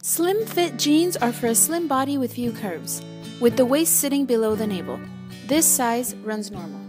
Slim fit jeans are for a slim body with few curves, with the waist sitting below the navel. This size runs normal.